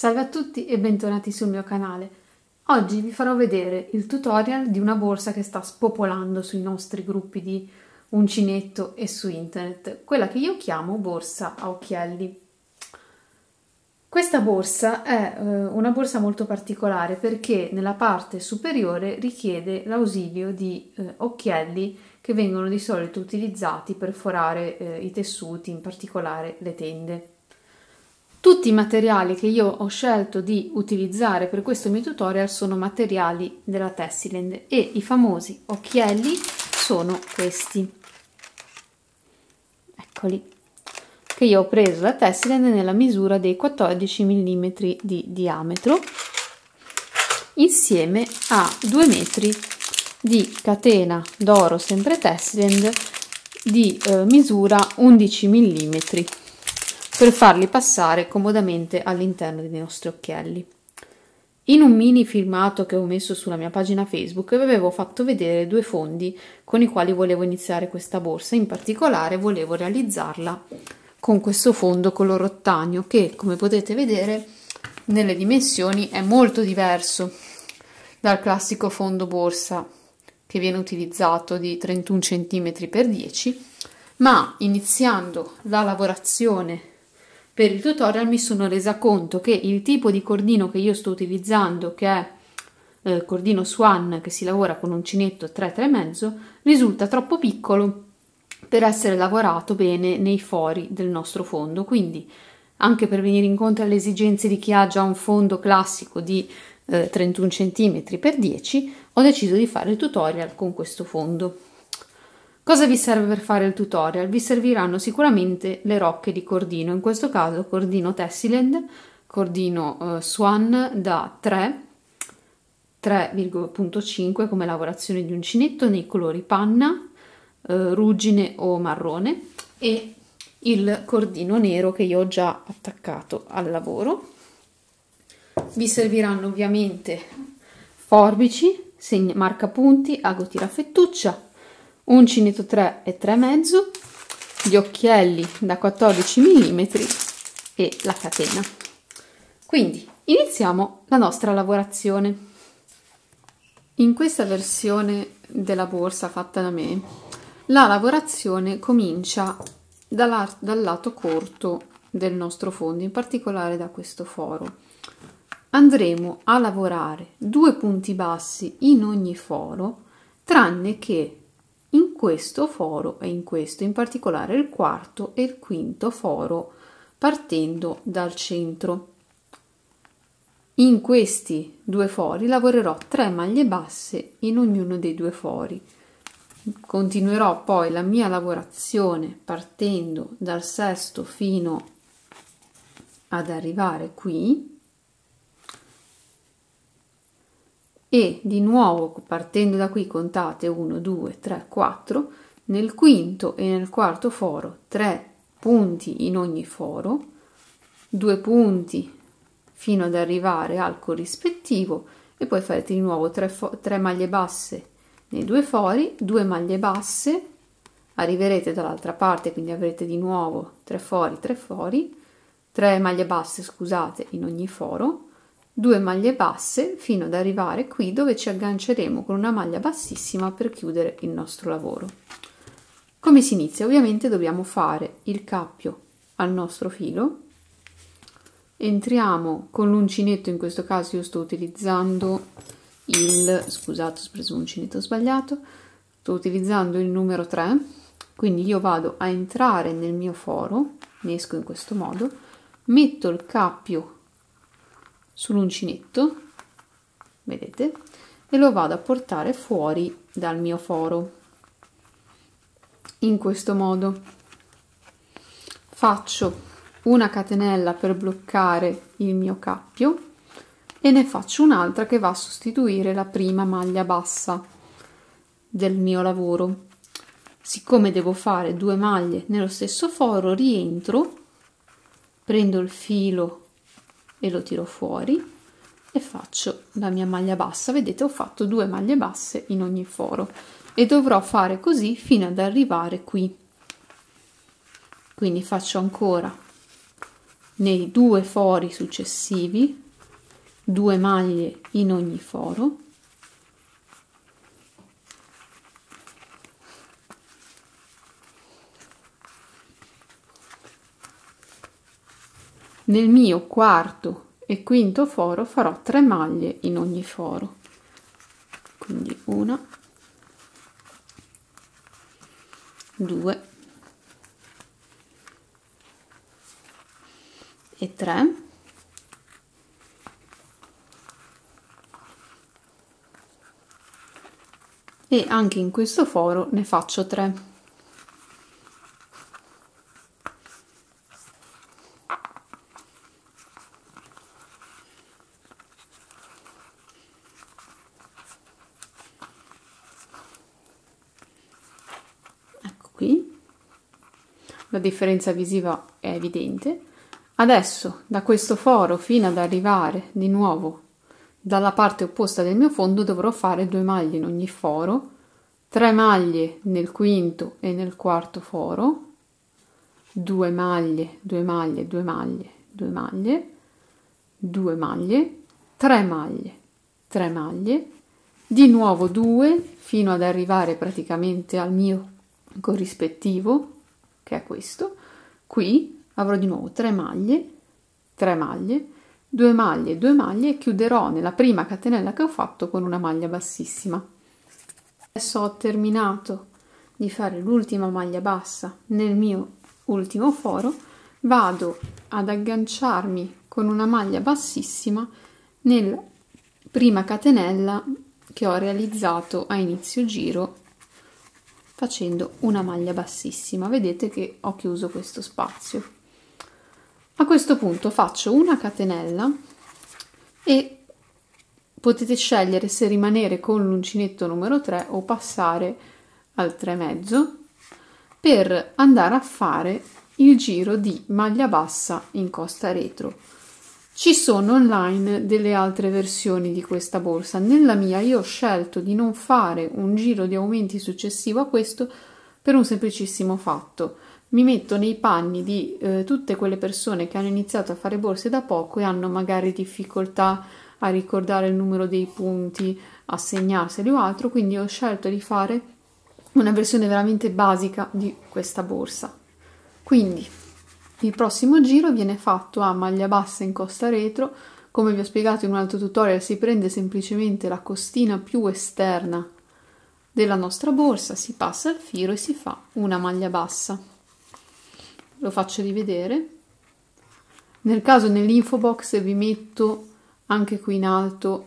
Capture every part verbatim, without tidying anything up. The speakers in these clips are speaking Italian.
Salve a tutti e bentornati sul mio canale. Oggi vi farò vedere il tutorial di una borsa che sta spopolando sui nostri gruppi di uncinetto e su internet, quella che io chiamo borsa a occhielli. Questa borsa è eh, una borsa molto particolare perché nella parte superiore richiede l'ausilio di eh, occhielli che vengono di solito utilizzati per forare eh, i tessuti, in particolare le tende. Tutti i materiali che io ho scelto di utilizzare per questo mio tutorial sono materiali della Tessiland e i famosi occhielli sono questi. Eccoli, che io ho preso da Tessiland nella misura dei quattordici millimetri di diametro insieme a due metri di catena d'oro sempre Tessiland di eh, misura undici millimetri per farli passare comodamente all'interno dei nostri occhielli. In un mini filmato che ho messo sulla mia pagina Facebook vi avevo fatto vedere due fondi con i quali volevo iniziare questa borsa, in particolare volevo realizzarla con questo fondo color rottaneo che, come potete vedere, nelle dimensioni è molto diverso dal classico fondo borsa che viene utilizzato di trentuno centimetri per dieci, ma iniziando la lavorazione per il tutorial mi sono resa conto che il tipo di cordino che io sto utilizzando, che è eh, cordino Swan, che si lavora con uncinetto tre tre e mezzo, risulta troppo piccolo per essere lavorato bene nei fori del nostro fondo. Quindi, anche per venire incontro alle esigenze di chi ha già un fondo classico di eh, trentuno centimetri per dieci, ho deciso di fare il tutorial con questo fondo. Cosa vi serve per fare il tutorial? Vi serviranno sicuramente le rocche di cordino, in questo caso cordino Tessiland, cordino eh, Swan da tre, tre virgola cinque come lavorazione di uncinetto nei colori panna, eh, ruggine o marrone, e il cordino nero che io ho già attaccato al lavoro. Vi serviranno ovviamente forbici, segna, marcapunti, ago tirafettuccia, uncinetto tre e tre e mezzo, gli occhielli da quattordici millimetri e la catena. Quindi iniziamo la nostra lavorazione. In questa versione della borsa fatta da me, la lavorazione comincia dal, dal lato corto del nostro fondo, in particolare da questo foro. Andremo a lavorare due punti bassi in ogni foro, tranne che in questo foro e in questo, in particolare il quarto e il quinto foro, partendo dal centro. In questi due fori lavorerò tre maglie basse in ognuno dei due fori. Continuerò poi la mia lavorazione partendo dal sesto fino ad arrivare qui e di nuovo partendo da qui contate uno, due, tre, quattro, nel quinto e nel quarto foro tre punti in ogni foro, due punti fino ad arrivare al corrispettivo e poi farete di nuovo tre, tre maglie basse nei due fori, due maglie basse, arriverete dall'altra parte, quindi avrete di nuovo tre fori, tre fori, tre maglie basse, scusate, in ogni foro, due maglie basse fino ad arrivare qui dove ci agganceremo con una maglia bassissima per chiudere il nostro lavoro. Come si inizia? Ovviamente dobbiamo fare il cappio al nostro filo, entriamo con l'uncinetto, in questo caso io sto utilizzando il, scusate ho preso un uncinetto sbagliato, sto utilizzando il numero tre, quindi io vado a entrare nel mio foro, ne esco in questo modo, metto il cappio sull'uncinetto, vedete, e lo vado a portare fuori dal mio foro. In questo modo faccio una catenella per bloccare il mio cappio e ne faccio un'altra che va a sostituire la prima maglia bassa del mio lavoro. Siccome devo fare due maglie nello stesso foro, rientro, prendo il filo e lo tiro fuori e faccio la mia maglia bassa. Vedete, ho fatto due maglie basse in ogni foro e dovrò fare così fino ad arrivare qui. Quindi faccio ancora nei due fori successivi, due maglie in ogni foro, nel mio quarto e quinto foro farò tre maglie in ogni foro, quindi una, due e tre, e anche in questo foro ne faccio tre. Ecco qui, la differenza visiva è evidente. Adesso da questo foro fino ad arrivare di nuovo dalla parte opposta del mio fondo dovrò fare due maglie in ogni foro, tre maglie nel quinto e nel quarto foro, due maglie, due maglie, due maglie, due maglie, due maglie, tre maglie, tre maglie, di nuovo due fino ad arrivare praticamente al mio corrispettivo, che è questo. Qui avrò di nuovo tre maglie, tre maglie, due maglie, due maglie e chiuderò nella prima catenella che ho fatto con una maglia bassissima. Adesso ho terminato di fare l'ultima maglia bassa nel mio ultimo foro, vado ad agganciarmi con una maglia bassissima nella prima catenella che ho realizzato a inizio giro facendo una maglia bassissima. Vedete che ho chiuso questo spazio. A questo punto faccio una catenella e potete scegliere se rimanere con l'uncinetto numero tre o passare al tre e mezzo per andare a fare il giro di maglia bassa in costa retro. Ci sono online delle altre versioni di questa borsa. Nella mia io ho scelto di non fare un giro di aumenti successivo a questo per un semplicissimo fatto. Mi metto nei panni di eh, tutte quelle persone che hanno iniziato a fare borse da poco e hanno magari difficoltà a ricordare il numero dei punti, a segnarseli o altro, quindi ho scelto di fare una versione veramente basica di questa borsa. Quindi il prossimo giro viene fatto a maglia bassa in costa retro. Come vi ho spiegato in un altro tutorial, si prende semplicemente la costina più esterna della nostra borsa, si passa il filo e si fa una maglia bassa. Lo faccio rivedere. Nel caso nell'info box vi metto anche qui in alto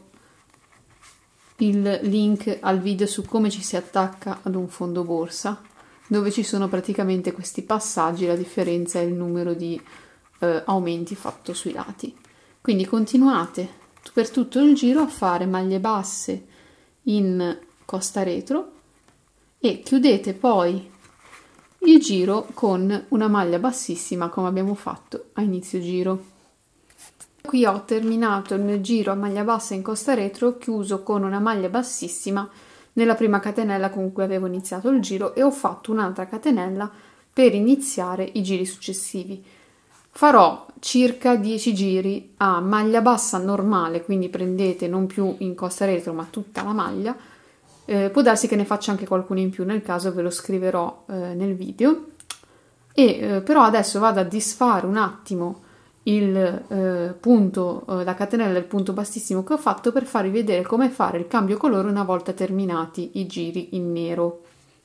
il link al video su come ci si attacca ad un fondo borsa, dove ci sono praticamente questi passaggi, la differenza è il numero di eh, aumenti fatto sui lati. Quindi continuate per tutto il giro a fare maglie basse in costa retro e chiudete poi il giro con una maglia bassissima come abbiamo fatto a inizio giro. Qui ho terminato il mio giro a maglia bassa in costa retro, chiuso con una maglia bassissima nella prima catenella con cui avevo iniziato il giro e ho fatto un'altra catenella per iniziare i giri successivi. Farò circa dieci giri a maglia bassa normale, quindi prendete non più in costa retro ma tutta la maglia. Eh, può darsi che ne faccia anche qualcuno in più, nel caso ve lo scriverò eh, nel video. E eh, però adesso vado a disfare un attimo il eh, punto, eh, la catenella del punto bassissimo che ho fatto per farvi vedere come fare il cambio colore una volta terminati i giri in nero.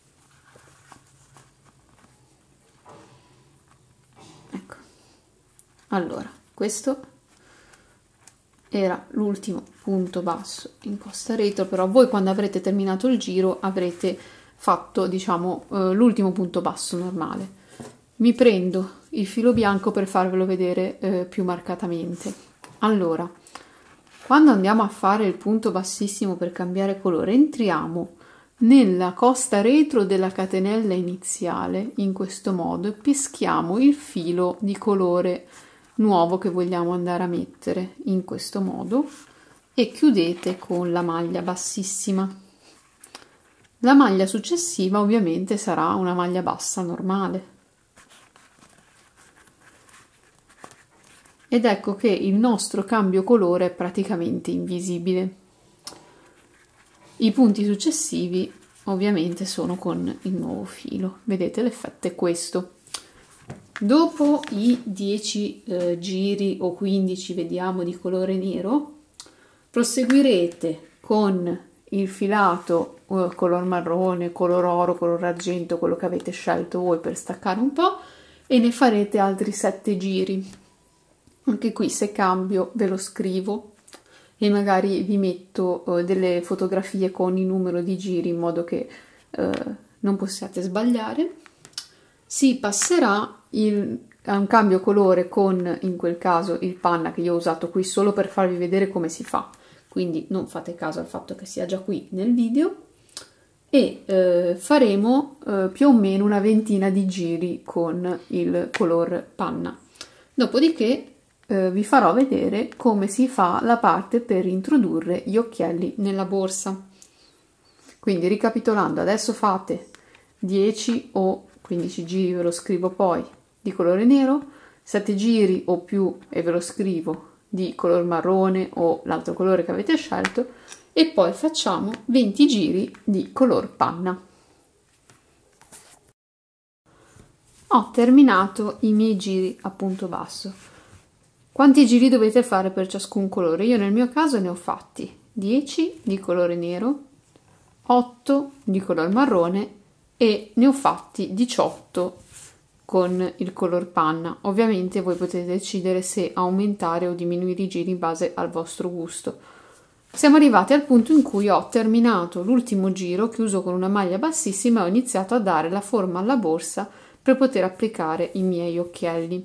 Ecco, allora questo era l'ultimo punto basso in costa retro, però voi quando avrete terminato il giro avrete fatto, diciamo, eh, l'ultimo punto basso normale. Mi prendo il filo bianco per farvelo vedere eh, più marcatamente. Allora, quando andiamo a fare il punto bassissimo per cambiare colore, entriamo nella costa retro della catenella iniziale in questo modo e peschiamo il filo di colore nuovo che vogliamo andare a mettere in questo modo e chiudete con la maglia bassissima. La maglia successiva ovviamente sarà una maglia bassa normale. ed ecco che il nostro cambio colore è praticamente invisibile. I punti successivi ovviamente sono con il nuovo filo, vedete l'effetto è questo. Dopo i dieci eh, giri o quindici, vediamo, di colore nero, proseguirete con il filato eh, color marrone, color oro, color argento, quello che avete scelto voi per staccare un po', e ne farete altri sette giri. Anche qui, se cambio, ve lo scrivo e magari vi metto eh, delle fotografie con il numero di giri in modo che eh, non possiate sbagliare. Si passerà il, a un cambio colore con, in quel caso, il panna che io ho usato qui solo per farvi vedere come si fa, quindi non fate caso al fatto che sia già qui nel video, e eh, faremo eh, più o meno una ventina di giri con il color panna. Dopodiché eh, vi farò vedere come si fa la parte per introdurre gli occhielli nella borsa. Quindi, ricapitolando, adesso fate dieci o quindici giri, ve lo scrivo poi, di colore nero, sette giri o più, e ve lo scrivo, di color marrone o l'altro colore che avete scelto, e poi facciamo venti giri di color panna. Ho terminato i miei giri a punto basso. Quanti giri dovete fare per ciascun colore? Io nel mio caso ne ho fatti dieci di colore nero, otto di color marrone e ne ho fatti diciotto con il color panna. Ovviamente voi potete decidere se aumentare o diminuire i giri in base al vostro gusto. Siamo arrivati al punto in cui ho terminato l'ultimo giro, chiuso con una maglia bassissima, e ho iniziato a dare la forma alla borsa per poter applicare i miei occhielli.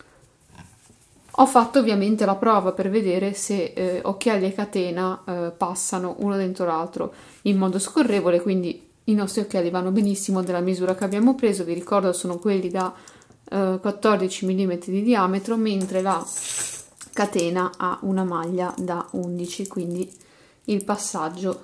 Ho fatto ovviamente la prova per vedere se eh, occhielli e catena eh, passano uno dentro l'altro in modo scorrevole, quindi i nostri occhielli vanno benissimo della misura che abbiamo preso. Vi ricordo, sono quelli da eh, quattordici millimetri di diametro, mentre la catena ha una maglia da undici, quindi il passaggio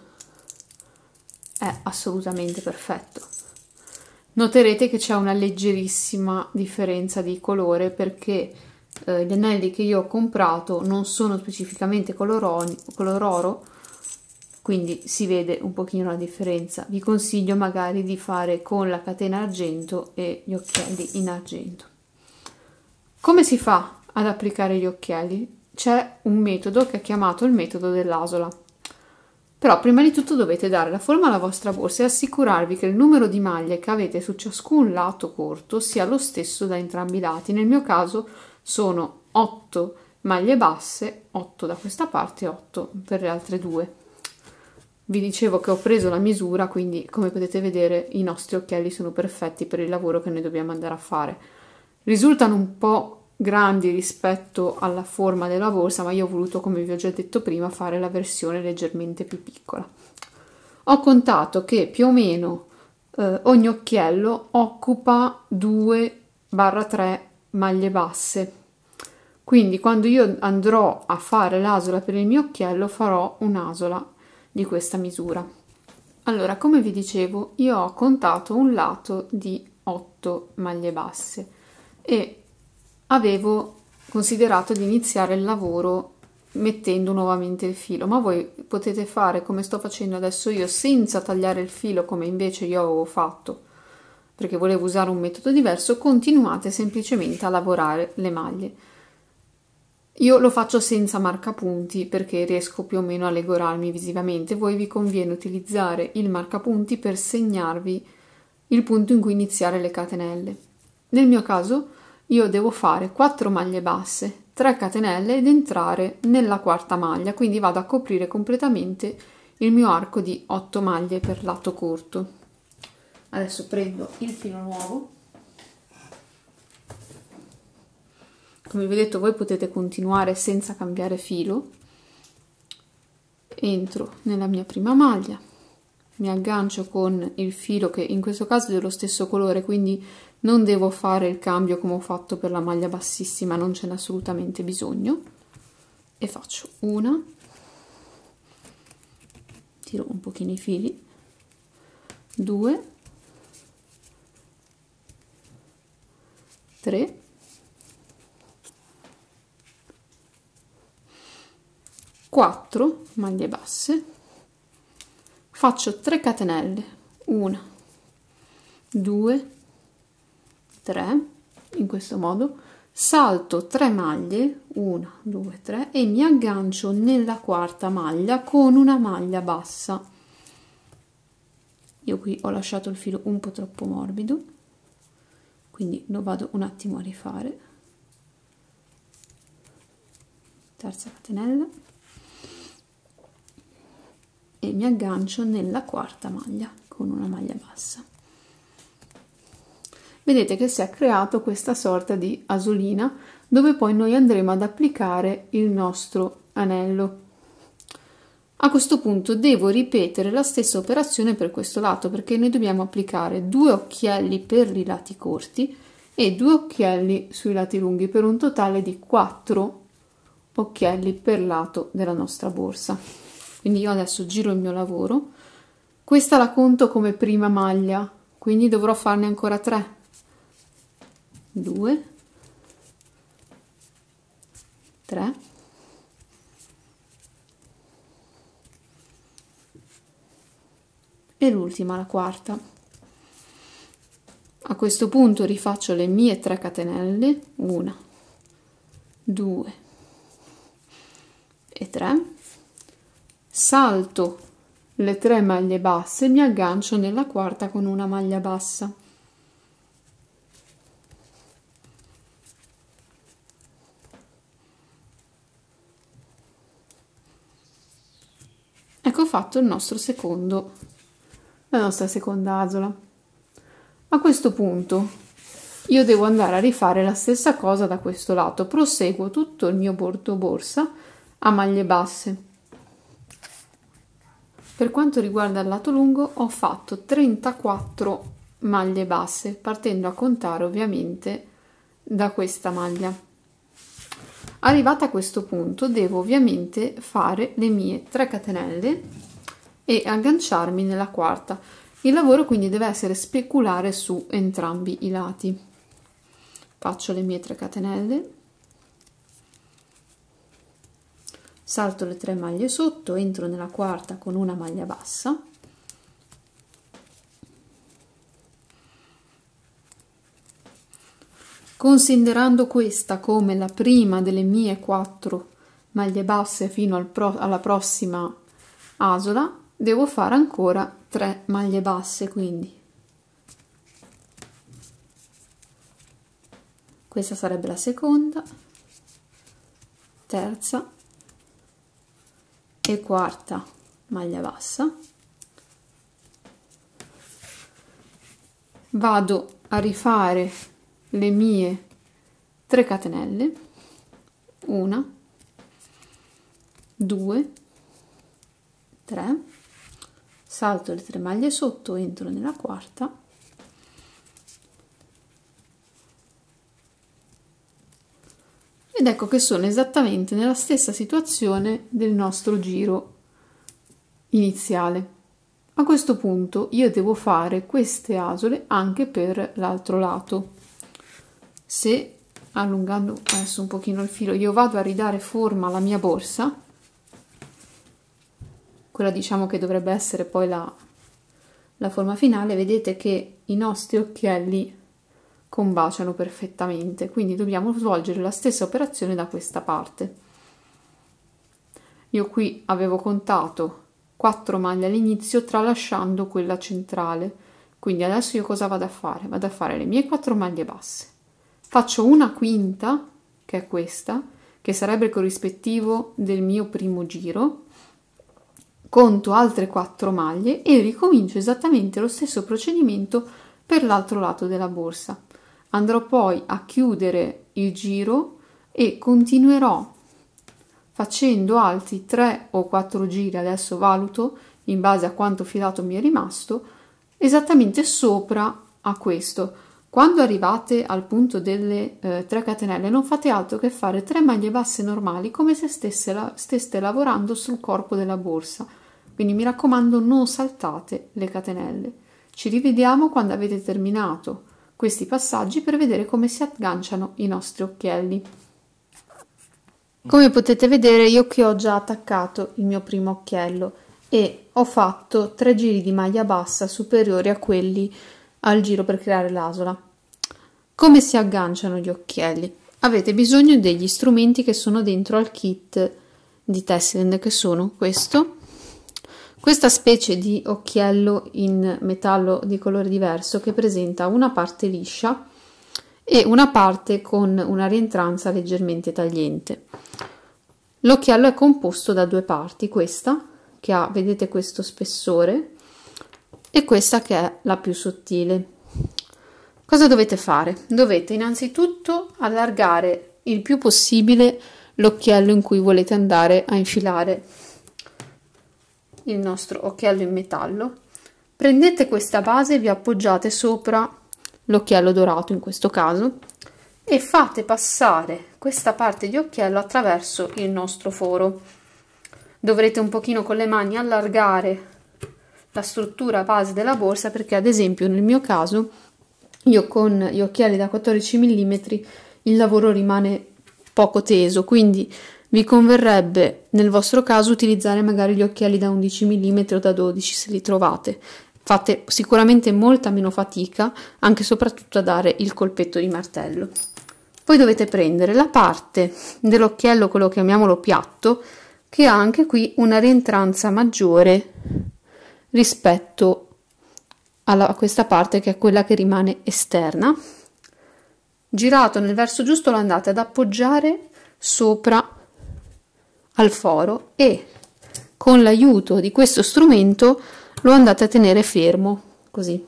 è assolutamente perfetto. Noterete che c'è una leggerissima differenza di colore perché eh, gli anelli che io ho comprato non sono specificamente color, color oro, quindi si vede un pochino la differenza. Vi consiglio magari di fare con la catena argento e gli occhielli in argento. Come si fa ad applicare gli occhielli? C'è un metodo che è chiamato il metodo dell'asola. Però prima di tutto dovete dare la forma alla vostra borsa e assicurarvi che il numero di maglie che avete su ciascun lato corto sia lo stesso da entrambi i lati. Nel mio caso sono otto maglie basse, otto da questa parte e otto per le altre due. Vi dicevo che ho preso la misura, quindi come potete vedere i nostri occhielli sono perfetti per il lavoro che noi dobbiamo andare a fare. Risultano un po' grandi rispetto alla forma della borsa, ma io ho voluto, come vi ho già detto prima, fare la versione leggermente più piccola. Ho contato che più o meno eh, ogni occhiello occupa due tre maglie basse, quindi quando io andrò a fare l'asola per il mio occhiello farò un'asola di questa misura. Allora, come vi dicevo, io ho contato un lato di otto maglie basse e avevo considerato di iniziare il lavoro mettendo nuovamente il filo, ma voi potete fare come sto facendo adesso io, senza tagliare il filo come invece io avevo fatto perché volevo usare un metodo diverso. Continuate semplicemente a lavorare le maglie. Io lo faccio senza marcapunti perché riesco più o meno a regolare visivamente. Voi vi conviene utilizzare il marcapunti per segnarvi il punto in cui iniziare le catenelle. Nel mio caso io devo fare quattro maglie basse, tre catenelle ed entrare nella quarta maglia, quindi vado a coprire completamente il mio arco di otto maglie per lato corto. Adesso prendo il filo nuovo. Come vi ho detto, voi potete continuare senza cambiare filo. Entro nella mia prima maglia, mi aggancio con il filo che in questo caso è dello stesso colore, quindi non devo fare il cambio come ho fatto per la maglia bassissima, non ce n'è assolutamente bisogno, e faccio una, tiro un pochino i fili, due, tre, quattro maglie basse, faccio tre catenelle, una, due, tre, in questo modo, salto tre maglie, una, due, tre, e mi aggancio nella quarta maglia con una maglia bassa. Io qui ho lasciato il filo un po' troppo morbido, quindi lo vado un attimo a rifare. Terza catenella e mi aggancio nella quarta maglia con una maglia bassa. Vedete che si è creato questa sorta di asolina dove poi noi andremo ad applicare il nostro anello. A questo punto devo ripetere la stessa operazione per questo lato, perché noi dobbiamo applicare due occhielli per i lati corti e due occhielli sui lati lunghi, per un totale di quattro occhielli per lato della nostra borsa. Quindi io adesso giro il mio lavoro, questa la conto come prima maglia, quindi dovrò farne ancora tre, due, tre, e l'ultima, la quarta. A questo punto rifaccio le mie tre catenelle, una, due e tre, salto le tre maglie basse e mi aggancio nella quarta con una maglia bassa. Ecco fatto il nostro secondo la nostra seconda asola. A questo punto io devo andare a rifare la stessa cosa da questo lato, proseguo tutto il mio bordo borsa a maglie basse. Per quanto riguarda il lato lungo ho fatto trentaquattro maglie basse, partendo a contare ovviamente da questa maglia. Arrivata a questo punto devo ovviamente fare le mie tre catenelle e agganciarmi nella quarta. Il lavoro quindi deve essere speculare su entrambi i lati. Faccio le mie tre catenelle, salto le tre maglie sotto, entro nella quarta con una maglia bassa, considerando questa come la prima delle mie quattro maglie basse fino al pro alla prossima asola, devo fare ancora tre maglie basse, quindi questa sarebbe la seconda, terza e quarta maglia bassa. Vado a rifare le mie tre catenelle, una, due, tre, salto le tre maglie sotto, entro nella quarta ed ecco che sono esattamente nella stessa situazione del nostro giro iniziale. A questo punto io devo fare queste asole anche per l'altro lato. Se, allungando adesso un pochino il filo, io vado a ridare forma alla mia borsa, quella diciamo che dovrebbe essere poi la, la forma finale, vedete che i nostri occhielli combaciano perfettamente, quindi dobbiamo svolgere la stessa operazione da questa parte. Io qui avevo contato quattro maglie all'inizio tralasciando quella centrale, quindi adesso io cosa vado a fare? Vado a fare le mie quattro maglie basse, faccio una quinta, che è questa, che sarebbe il corrispettivo del mio primo giro, conto altre quattro maglie e ricomincio esattamente lo stesso procedimento per l'altro lato della borsa. Andrò poi a chiudere il giro e continuerò facendo altri tre o quattro giri, adesso valuto in base a quanto filato mi è rimasto, esattamente sopra a questo. Quando arrivate al punto delle eh, tre catenelle non fate altro che fare tre maglie basse normali, come se stesse, la, steste lavorando sul corpo della borsa. Quindi mi raccomando, non saltate le catenelle. Ci rivediamo quando avete terminato questi passaggi per vedere come si agganciano i nostri occhielli. Come potete vedere, io qui ho già attaccato il mio primo occhiello e ho fatto tre giri di maglia bassa superiori a quelli al giro per creare l'asola. Come si agganciano gli occhielli? Avete bisogno degli strumenti che sono dentro al kit di Tessilind, che sono questo, questa specie di occhiello in metallo di colore diverso che presenta una parte liscia e una parte con una rientranza leggermente tagliente. L'occhiello è composto da due parti, questa che ha, vedete, questo spessore e questa che è la più sottile. Cosa dovete fare? Dovete innanzitutto allargare il più possibile l'occhiello in cui volete andare a infilare il nostro occhiello in metallo. Prendete questa base e vi appoggiate sopra l'occhiello dorato in questo caso e fate passare questa parte di occhiello attraverso il nostro foro. Dovrete un pochino con le mani allargare la struttura base della borsa, perché ad esempio nel mio caso io con gli occhiali da quattordici millimetri il lavoro rimane poco teso, quindi vi converrebbe nel vostro caso utilizzare magari gli occhiali da undici millimetri o da dodici se li trovate. Fate sicuramente molta meno fatica, anche e soprattutto a dare il colpetto di martello. Poi dovete prendere la parte dell'occhiello, quello chiamiamolo piatto, che ha anche qui una rientranza maggiore rispetto alla, a questa parte che è quella che rimane esterna. Girato nel verso giusto lo andate ad appoggiare sopra al foro e con l'aiuto di questo strumento lo andate a tenere fermo, così.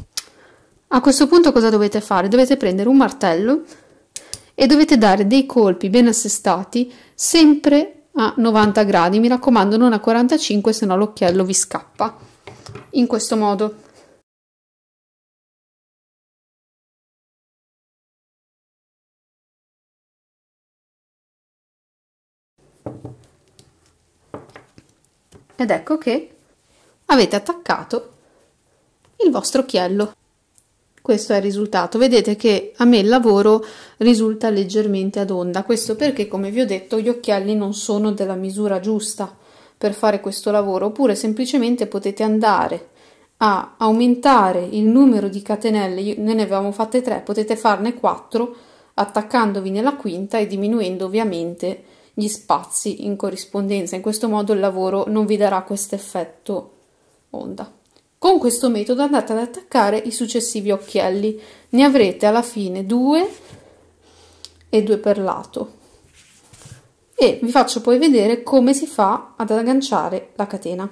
A questo punto cosa dovete fare? Dovete prendere un martello e dovete dare dei colpi ben assestati, sempre a novanta gradi, mi raccomando non a quarantacinque, se no l'occhiello vi scappa. In questo modo. Ed ecco che avete attaccato il vostro occhiello. Questo è il risultato. Vedete che a me il lavoro risulta leggermente ad onda. Questo perché, come vi ho detto, gli occhielli non sono della misura giusta per fare questo lavoro, oppure semplicemente potete andare a aumentare il numero di catenelle. Noi ne avevamo fatte tre, potete farne quattro attaccandovi nella quinta e diminuendo ovviamente gli spazi in corrispondenza. In questo modo il lavoro non vi darà questo effetto onda. Con questo metodo andate ad attaccare i successivi occhielli, ne avrete alla fine due e due per lato e vi faccio poi vedere come si fa ad agganciare la catena.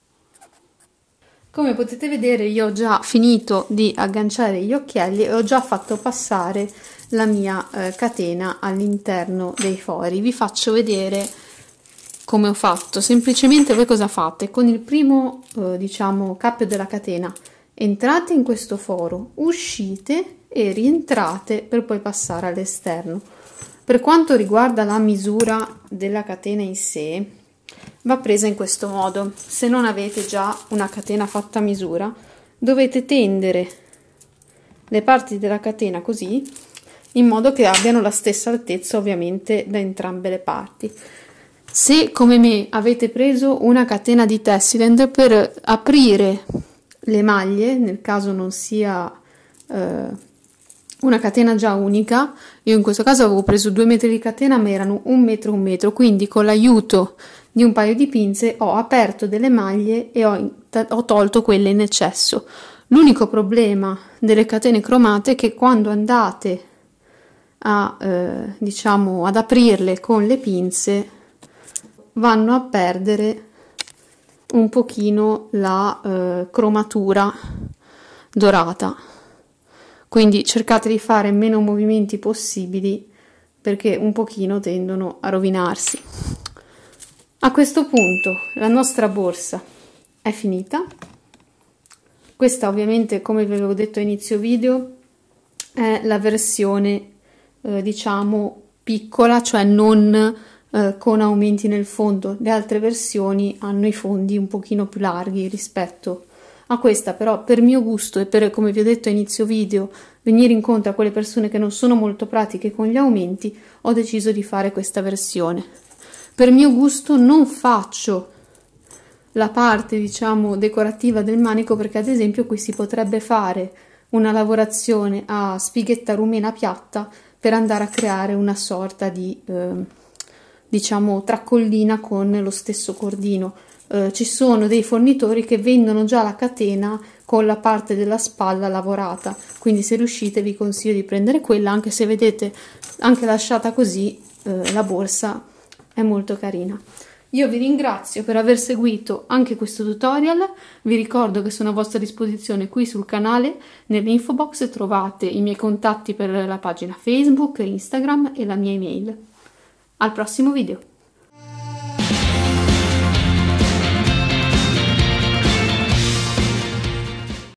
Come potete vedere io ho già finito di agganciare gli occhielli e ho già fatto passare la mia eh, catena all'interno dei fori. Vi faccio vedere come ho fatto. Semplicemente voi cosa fate? Con il primo eh, diciamo cappio della catena entrate in questo foro, uscite e rientrate per poi passare all'esterno. Per quanto riguarda la misura della catena in sé, va presa in questo modo. Se non avete già una catena fatta a misura, dovete tendere le parti della catena così, in modo che abbiano la stessa altezza ovviamente da entrambe le parti. Se come me avete preso una catena di Tessilind, per aprire le maglie, nel caso non sia eh, una catena già unica, io in questo caso avevo preso due metri di catena ma erano un metro un metro, quindi con l'aiuto di un paio di pinze ho aperto delle maglie e ho, ho tolto quelle in eccesso. L'unico problema delle catene cromate è che quando andate a eh, diciamo ad aprirle con le pinze vanno a perdere un pochino la eh, cromatura dorata, quindi cercate di fare meno movimenti possibili perché un pochino tendono a rovinarsi. A questo punto la nostra borsa è finita. Questa ovviamente, come vi avevo detto a inizio video, è la versione eh, diciamo piccola, cioè non eh, con aumenti nel fondo. Le altre versioni hanno i fondi un pochino più larghi rispetto a questa, però per mio gusto e per, come vi ho detto a inizio video, venire incontro a quelle persone che non sono molto pratiche con gli aumenti, ho deciso di fare questa versione. Per mio gusto non faccio la parte, diciamo, decorativa del manico, perché ad esempio qui si potrebbe fare una lavorazione a spighetta rumena piatta per andare a creare una sorta di eh, diciamo tracollina con lo stesso cordino. Eh, ci sono dei fornitori che vendono già la catena con la parte della spalla lavorata, quindi se riuscite vi consiglio di prendere quella, anche se vedete anche lasciata così eh, la borsa è molto carina. Io vi ringrazio per aver seguito anche questo tutorial, vi ricordo che sono a vostra disposizione qui sul canale, nell'info box trovate i miei contatti per la pagina Facebook, Instagram e la mia email. Al prossimo video!